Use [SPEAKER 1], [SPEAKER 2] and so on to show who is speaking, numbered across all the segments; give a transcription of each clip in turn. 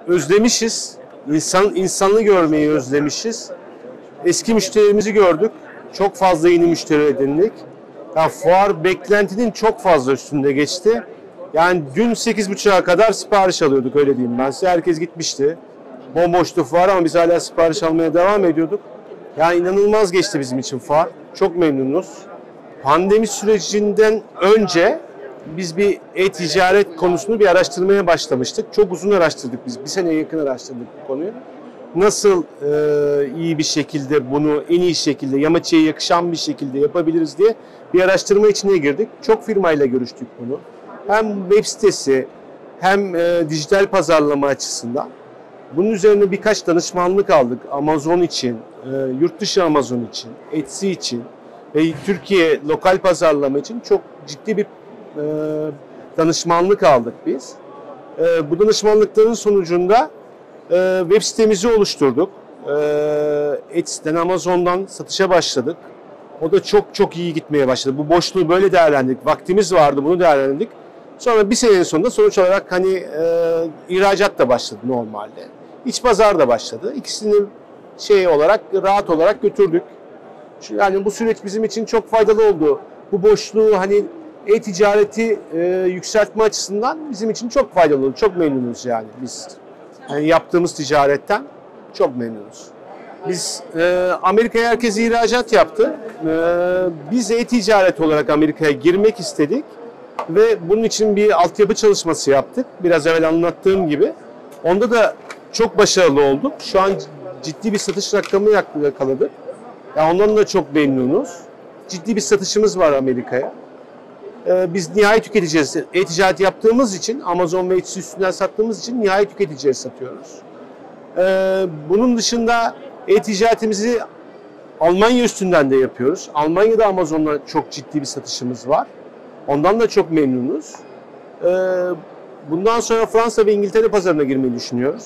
[SPEAKER 1] özlemişiz. İnsanı görmeyi özlemişiz. Eski müşterimizi gördük. Çok fazla yeni müşteri edindik. Yani fuar beklentinin çok fazla üstünde geçti. Yani dün 8.30'a kadar sipariş alıyorduk, öyle diyeyim ben size. Herkes gitmişti. Bomboştu fuar ama biz hala sipariş almaya devam ediyorduk. Yani inanılmaz geçti bizim için fuar. Çok memnunuz. Pandemi sürecinden önce biz bir e-ticaret konusunu bir araştırmaya başlamıştık. Çok uzun araştırdık biz. Bir seneye yakın araştırdık bu konuyu. Nasıl iyi bir şekilde bunu en iyi şekilde, Yamaçı'ya yakışan bir şekilde yapabiliriz diye bir araştırma içine girdik. Çok firmayla görüştük bunu. Hem web sitesi hem dijital pazarlama açısından. Bunun üzerine birkaç danışmanlık aldık. Amazon için, yurt dışı Amazon için, Etsy için ve Türkiye lokal pazarlama için çok ciddi bir danışmanlık aldık biz. Bu danışmanlıkların sonucunda web sitemizi oluşturduk. Etsy'den, Amazon'dan satışa başladık. O da çok iyi gitmeye başladı. Bu boşluğu böyle değerlendirdik. Vaktimiz vardı, bunu değerlendirdik. Sonra bir senenin sonunda sonuç olarak hani ihracat da başladı normalde. İç pazar da başladı. İkisini rahat olarak götürdük. Yani bu süreç bizim için çok faydalı oldu. Bu boşluğu hani e-ticareti yükseltme açısından bizim için çok faydalı oldu. Çok memnunuz yani biz. Yani yaptığımız ticaretten çok memnunuz. Biz Amerika'ya herkes ihracat yaptı. Biz e-ticaret olarak Amerika'ya girmek istedik ve bunun için bir altyapı çalışması yaptık. Biraz evvel anlattığım gibi. Onda da çok başarılı olduk. Şu an ciddi bir satış rakamı yakaladık. Yani ondan da çok memnunuz. Ciddi bir satışımız var Amerika'ya. Biz nihai tüketiciye e-ticaret yaptığımız için, Amazon ve Etsy üstünden sattığımız için nihai tüketiciye satıyoruz. Bunun dışında e-ticaretimizi Almanya üstünden de yapıyoruz. Almanya'da Amazon'la çok ciddi bir satışımız var. Ondan da çok memnunuz. Bundan sonra Fransa ve İngiltere pazarına girmeyi düşünüyoruz.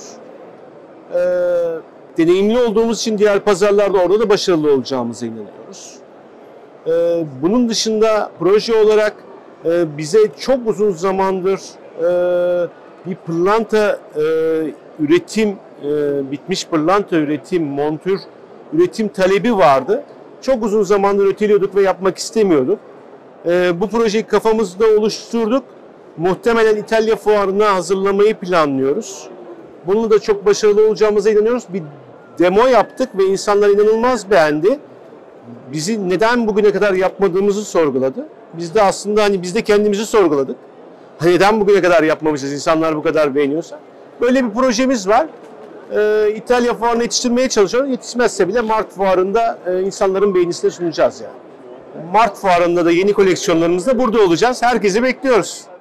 [SPEAKER 1] Deneyimli olduğumuz için diğer pazarlarda orada da başarılı olacağımıza inanıyoruz. Bunun dışında proje olarak bize çok uzun zamandır bir pırlanta üretim, bitmiş pırlanta üretim, montür üretim talebi vardı. Çok uzun zamandır öteliyorduk ve yapmak istemiyorduk. Bu projeyi kafamızda oluşturduk. Muhtemelen İtalya fuarına hazırlamayı planlıyoruz. Bununla da çok başarılı olacağımıza inanıyoruz. Bir demo yaptık ve insanlar inanılmaz beğendi. Bizi neden bugüne kadar yapmadığımızı sorguladı. Biz de aslında biz de kendimizi sorguladık. Neden bugüne kadar yapmamışız, insanlar bu kadar beğeniyorsa. Böyle bir projemiz var. İtalya fuarına yetiştirmeye çalışıyoruz. Yetişmezse bile Mart fuarında insanların beğenisine sunacağız yani. Mart fuarında da yeni koleksiyonlarımızda burada olacağız. Herkesi bekliyoruz.